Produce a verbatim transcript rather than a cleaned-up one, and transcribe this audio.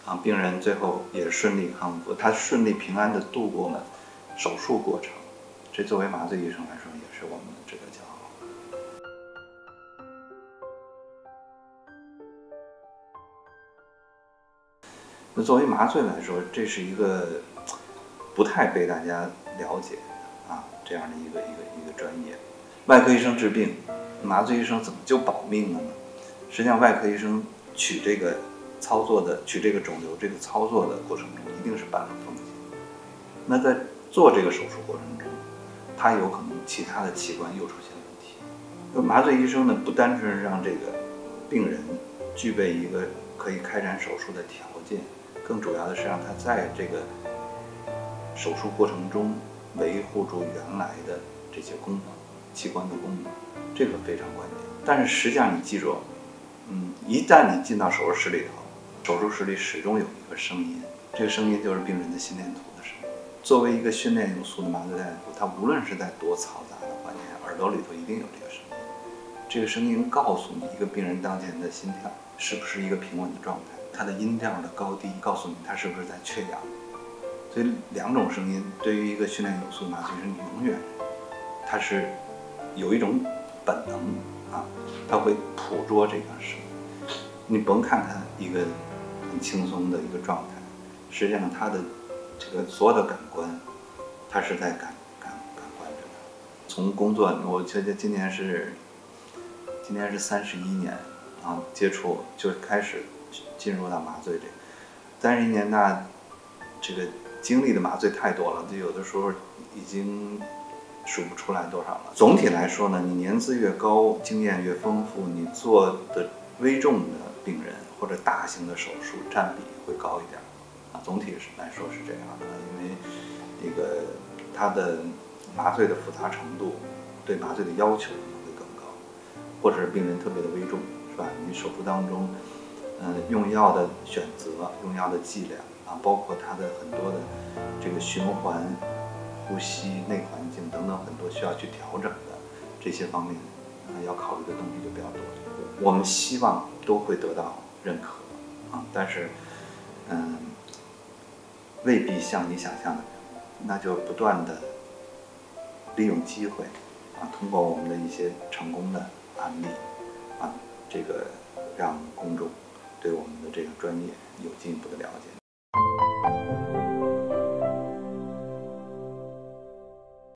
啊，病人最后也顺利康复，他顺利平安地度过了手术过程。这作为麻醉医生来说，也是我们值得骄傲。那作为麻醉来说，这是一个不太被大家了解的啊这样的一个一个一个专业。外科医生治病，麻醉医生怎么就保命了呢？实际上，外科医生取这个操作的取这个肿瘤这个操作的过程中，一定是伴了风险。那在做这个手术过程中，他有可能其他的器官又出现问题。那麻醉医生呢，不单纯是让这个病人具备一个可以开展手术的条件，更主要的是让他在这个手术过程中维护住原来的这些功能，器官的功能，这个非常关键。但是实际上，你记住，嗯，一旦你进到手术室里头，手术室里始终有一个声音，这个声音就是病人的心电图的声音。作为一个训练有素的麻醉大夫，他无论是在多嘈杂的环境下，耳朵里头一定有这个声音。这个声音告诉你一个病人当前的心跳是不是一个平稳的状态，他的音调的高低告诉你他是不是在缺氧。所以两种声音对于一个训练有素的麻醉师，你永远他是有一种本能啊，他会捕捉这个声音。你甭看他一个很轻松的一个状态，实际上他的这个所有的感官，他是在感感感官着的。从工作，我觉得今年是今年是三十一年啊，接触就开始进入到麻醉这，三十一年那这个经历的麻醉太多了，就有的时候已经数不出来多少了。总体来说呢，你年资越高，经验越丰富，你做的危重的病人或者大型的手术占比会高一点啊。总体来说是这样的，因为这个它的麻醉的复杂程度，对麻醉的要求可能会更高，或者是病人特别的危重，是吧？你手术当中，呃，用药的选择、用药的剂量啊，包括它的很多的这个循环、呼吸、内环境等等很多需要去调整的这些方面，啊，要考虑的东西就比较多。我们希望都会得到认可啊，但是，嗯，未必像你想象的，那就不断的利用机会啊，通过我们的一些成功的案例啊，这个让公众对我们的这个专业有进一步的了解。